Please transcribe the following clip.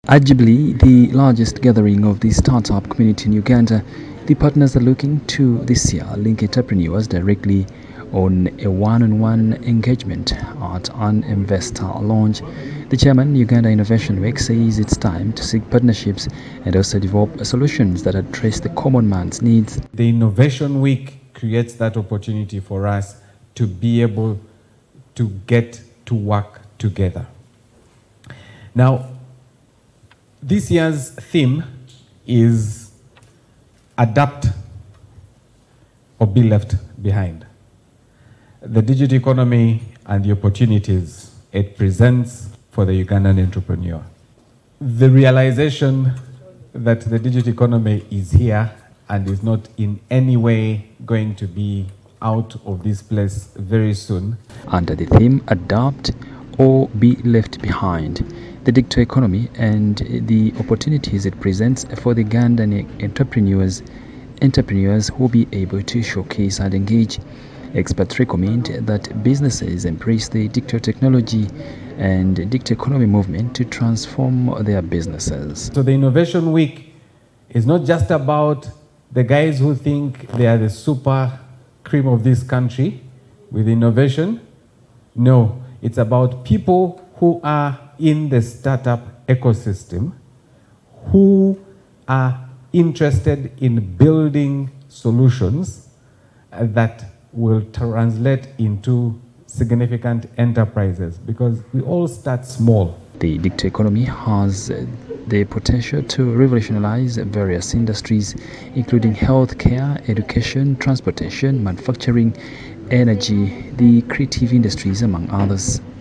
Arguably the largest gathering of the startup community in Uganda, the partners are looking to this year link entrepreneurs directly on a one-on-one engagement at an investor launch. The chairman, Uganda Innovation Week, says it's time to seek partnerships and also develop solutions that address the common man's needs. The Innovation Week creates that opportunity for us to be able to get to work together. Now, this year's theme is Adapt or Be Left Behind. The digital economy and the opportunities it presents for the Ugandan entrepreneur. The realization that the digital economy is here and is not in any way going to be out of this place very soon. Under the theme Adapt or Be Left Behind, the digital economy and the opportunities it presents for the Ugandan entrepreneurs who will be able to showcase and engage. Experts recommend that businesses embrace the digital technology and digital economy movement to transform their businesses. So the Innovation Week is not just about the guys who think they are the super cream of this country with innovation. No, it's about people who are in the startup ecosystem, who are interested in building solutions that will translate into significant enterprises, because we all start small. The digital economy has the potential to revolutionize various industries, including healthcare, education, transportation, manufacturing, energy, the creative industries, among others.